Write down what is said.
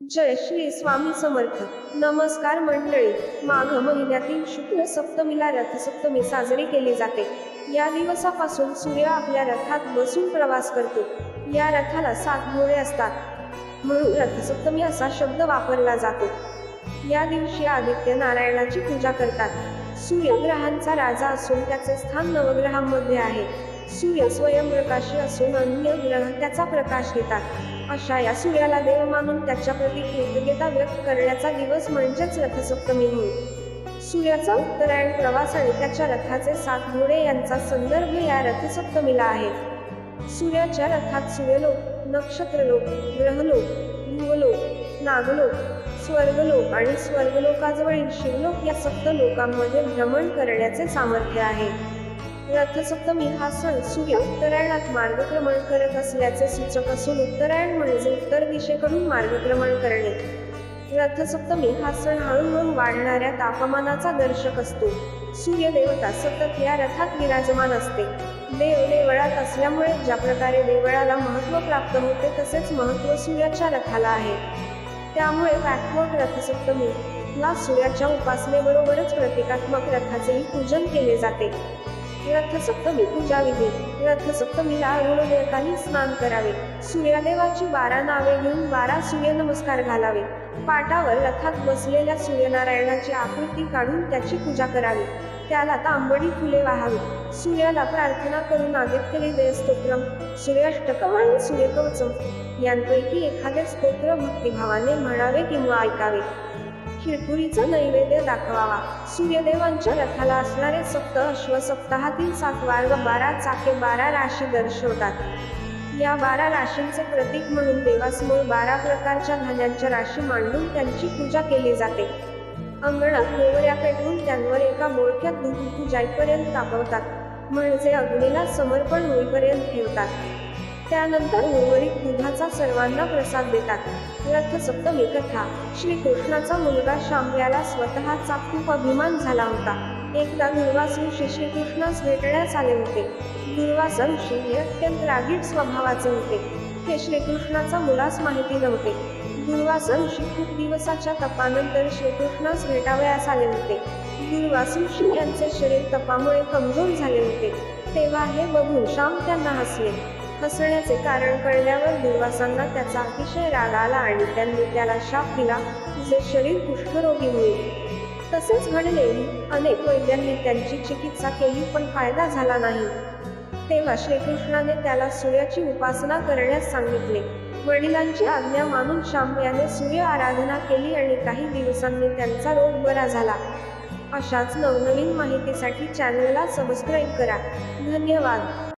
जय श्री स्वामी समर्थ. नमस्कार मंडळी. माघ महिन्यातील शुक्ल सप्तमीला रथसप्तमी साजरी केली जाते. या दिवसापासून सूर्य आपल्या रथात बसून प्रवास करतो. या रथाला 7 घोडे असतात, म्हणून रथसप्तमी असा शब्द वापरला जातो. या दिवशी आदित्य नारायणाची पूजा करतात. सूर्य ग्रहांचा राजा असून त्याचे स्थान नवग्रहांमध्ये आहे. सूर्य स्वयंप्रकाशी असून अन्य ग्रह त्याचा प्रकाश घेतात. अशा या सूर्याला देव मानून त्याच्या प्रती कृतज्ञता व्यक्त करण्याचा दिवस म्हणजेच रथसप्तमी होय. सूर्याचा उत्तरायण प्रवास आणि त्याच्या रथाचे 7 घोडे यांचा संदर्भ या रथसप्तमीला आहे. सूर्याच्या रथात सूर्यलोक, नक्षत्रलोक, ग्रहलोक, भूवलोक, नागलोक, स्वर्गलोक आणि स्वर्गलोकाजवळील शिवलोक या सप्त लोकांमध्ये भ्रमण करण्याचे सामर्थ्य आहे. रथसप्तमी हा सण सूर्य उत्तरायणात मार्गक्रमण करत असल्याचे सूचक असून उत्तरायण म्हणजे उत्तर दिशेकडून मार्गक्रमण करणे. रथसप्तमी हा सण हळूहळू वाढणाऱ्या तापमानाचा दर्शक असतो. सूर्य देवता सतत या रथात विराजमान असते. देव देवळात असल्यामुळे ज्या प्रकारे देवळाला महत्त्व प्राप्त होते तसेच महत्त्व सूर्याच्या रथाला आहे. त्यामुळे व्याख्यात्मक रथसप्तमी ला सूर्याच्या उपासनेबरोबरच प्रतिकात्मक रथाचेही पूजन केले जाते. रथसप्तमी पूजा विधी. रथसप्तमीला अरुणोदयाकाली स्नान करावे. सूर्यदेवाची 12 नावे घेऊन 12 सूर्यनमस्कार घालावे. पाटावर रथात बसलेल्या सूर्यनारायणाची आकृती काढून त्याची पूजा करावी. त्याला तांबडी फुले वाहावी. सूर्याला प्रार्थना करून आदित्य हृदय स्तोत्रम, सूर्याष्टकम आणि सूर्यकवचम यांपैकी एखादे स्तोत्र भक्तिभावाने म्हणावे किंवा ऐकावे. खिरपुरीचा नैवेद्य दाखवावा. सूर्यदेवांच्या रथाला असणारे सप्त अश्व सप्ताहातील 7 वार व 12 चाके 12 राशी दर्शवतात. या 12 राशींचे प्रतीक म्हणून देवासमोर 12 प्रकारच्या धान्यांच्या राशी मांडून त्यांची पूजा केली जाते. अंगणात गोवऱ्या पेटवून त्यांवर एका बोळक्यात दूध जाईपर्यंत तापवतात, म्हणजे अग्नीला समर्पण होईपर्यंत ठेवतात. त्यानंतर उर्वरित दुधाचा सर्वांना प्रसाद देतात. रथसप्तमी कथा. श्रीकृष्णाचा मुलगा शाम याला स्वतःचा खूप अभिमान झाला होता. एकदा दुर्वास ऋषी श्रीकृष्णास भेटण्यास आले होते. दुर्वास ऋषी हे अत्यंत रागीट स्वभावाचे होते. हे श्रीकृष्णाचा मुलास माहिती नव्हते. दुर्वास ऋषी खूप दिवसाच्या तपानंतर श्रीकृष्णास भेटावयास आले होते. दुर्वास ऋषी यांचे शरीर तपामुळे कमजोर झाले होते. तेव्हा हे बघून शाम त्यांना हसले. हसण्याचे कारण कळल्यावर दुर्वासांना त्याचा अतिशय राग आला आणि त्यांनी त्याला शाप दिला, तुझे शरीर कुष्ठरोगी होईल. तसेच घडलेही. अनेक वैद्यांनी त्यांची चिकित्सा केली पण फायदा झाला नाही. तेव्हा श्रीकृष्णाने त्याला सूर्याची उपासना करण्यास सांगितले. वडिलांची आज्ञा मानून शाम याने सूर्य आराधना केली आणि काही दिवसांनी त्यांचा रोग बरा झाला. अशाच नवनवीन माहितीसाठी चॅनलला सबस्क्राईब करा. धन्यवाद.